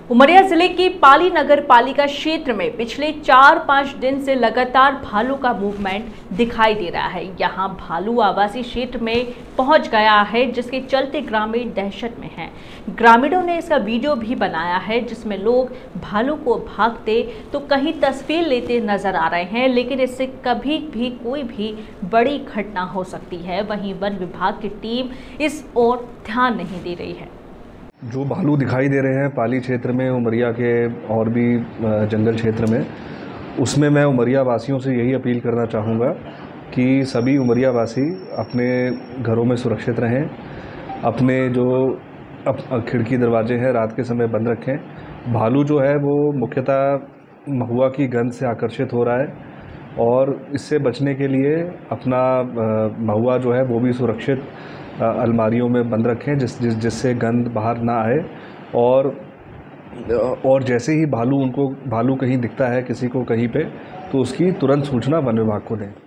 उमरिया जिले की पाली नगर पालिका क्षेत्र में पिछले 4-5 दिन से लगातार भालू का मूवमेंट दिखाई दे रहा है। यहां भालू आवासीय क्षेत्र में पहुंच गया है, जिसके चलते ग्रामीण दहशत में हैं। ग्रामीणों ने इसका वीडियो भी बनाया है, जिसमें लोग भालू को भागते तो कहीं तस्वीर लेते नजर आ रहे हैं, लेकिन इससे कभी भी कोई भी बड़ी घटना हो सकती है। वहीं वन विभाग की टीम इस ओर ध्यान नहीं दे रही है। जो भालू दिखाई दे रहे हैं पाली क्षेत्र में, उमरिया के और भी जंगल क्षेत्र में, उसमें मैं उमरिया वासियों से यही अपील करना चाहूँगा कि सभी उमरिया वासी अपने घरों में सुरक्षित रहें, अपने जो खिड़की दरवाजे हैं रात के समय बंद रखें। भालू जो है वो मुख्यतः महुआ की गंध से आकर्षित हो रहा है और इससे बचने के लिए अपना महुआ जो है वो भी सुरक्षित अलमारियों में बंद रखें, जिससे गंध बाहर ना आए। और जैसे ही भालू कहीं दिखता है किसी को कहीं पे, तो उसकी तुरंत सूचना वन विभाग को दें।